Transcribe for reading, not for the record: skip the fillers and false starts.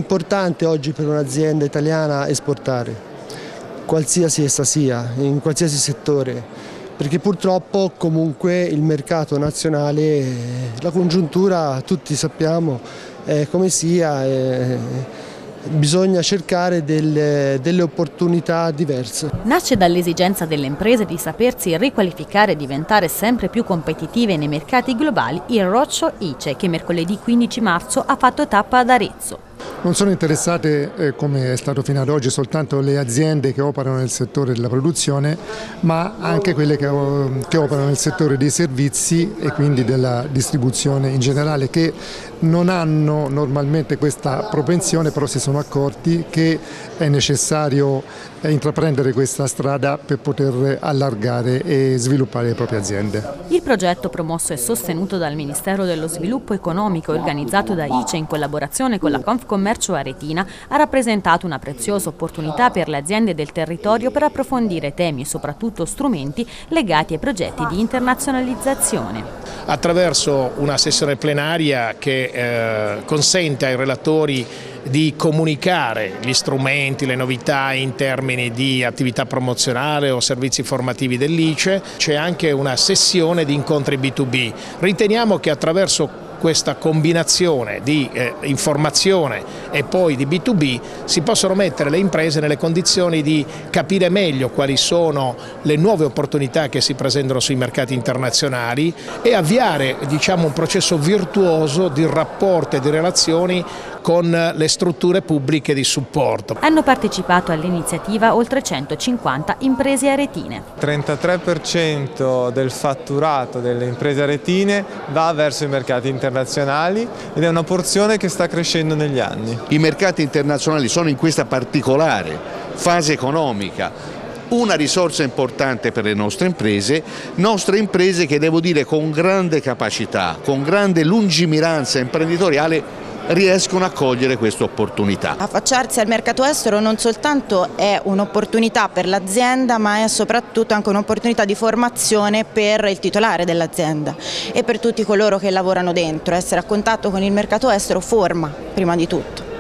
importante oggi per un'azienda italiana esportare, qualsiasi essa sia, in qualsiasi settore, perché purtroppo comunque il mercato nazionale, la congiuntura tutti sappiamo come sia, bisogna cercare delle opportunità diverse. Nasce dall'esigenza delle imprese di sapersi riqualificare e diventare sempre più competitive nei mercati globali il Roadshow ICE, che mercoledì 15 marzo ha fatto tappa ad Arezzo. Non sono interessate, come è stato fino ad oggi, soltanto le aziende che operano nel settore della produzione, ma anche quelle che operano nel settore dei servizi e quindi della distribuzione in generale, che non hanno normalmente questa propensione, però si sono accorti che è necessario intraprendere questa strada per poter allargare e sviluppare le proprie aziende. Il progetto, promosso e sostenuto dal Ministero dello Sviluppo Economico e organizzato da ICE in collaborazione con la Confcommercio Aretina, ha rappresentato una preziosa opportunità per le aziende del territorio per approfondire temi e soprattutto strumenti legati ai progetti di internazionalizzazione. Attraverso una sessione plenaria che consente ai relatori di comunicare gli strumenti, le novità in termini di attività promozionale o servizi formativi dell'ICE, c'è anche una sessione di incontri B2B. Riteniamo che attraverso questa combinazione di informazione e poi di B2B si possono mettere le imprese nelle condizioni di capire meglio quali sono le nuove opportunità che si presentano sui mercati internazionali e avviare, diciamo, un processo virtuoso di rapporto e di relazioni con le strutture pubbliche di supporto. Hanno partecipato all'iniziativa oltre 150 imprese aretine. 33% del fatturato delle imprese aretine va verso i mercati internazionali ed è una porzione che sta crescendo negli anni. I mercati internazionali sono in questa particolare fase economica una risorsa importante per le nostre imprese che devo dire con grande capacità, con grande lungimiranza imprenditoriale riescono a cogliere questa opportunità. Affacciarsi al mercato estero non soltanto è un'opportunità per l'azienda, ma è soprattutto anche un'opportunità di formazione per il titolare dell'azienda e per tutti coloro che lavorano dentro. Essere a contatto con il mercato estero forma prima di tutto.